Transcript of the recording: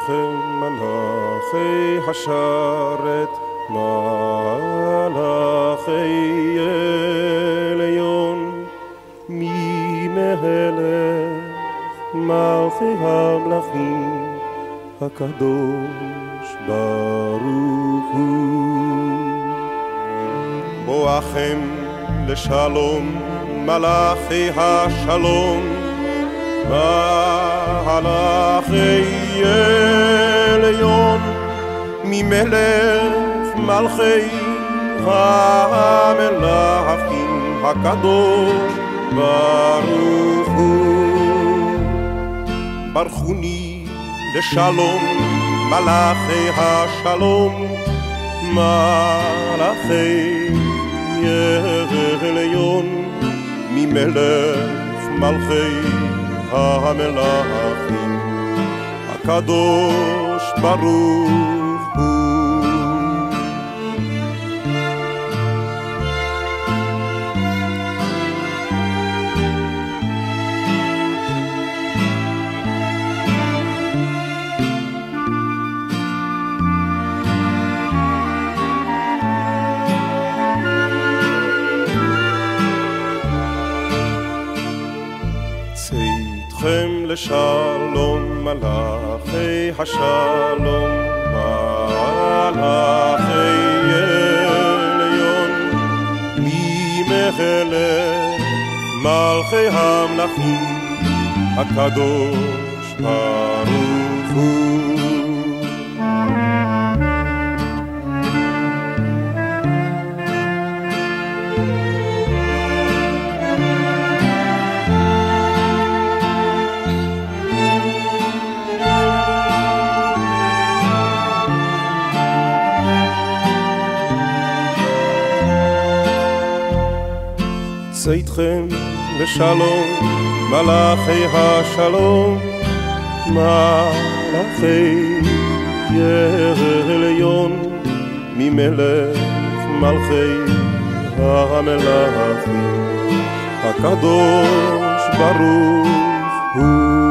צאתכם מלאכי השרת, מלאכי עליון, ממלך מלכי המלכים, הקדוש ברוך הוא. בואכם לשלום מלאכי השלום, מלאכי עליון, ממלך מלכי המלכים, הקדוש ברוך הוא. ברכוני לשלום מלאכי השלום, מלאכי עליון, ממלך מלכי המלכים, הקדוש ברוך הוא. צאתכם לשלום מלאכי השלום, מלאכי עליון, ממלך מלכי המלכים, הקדוש ברוך הוא. צאתכם לשלום מלאכי השלום, מלאכי עליון, ממלך מלכי המלכים, הקדוש ברוך הוא.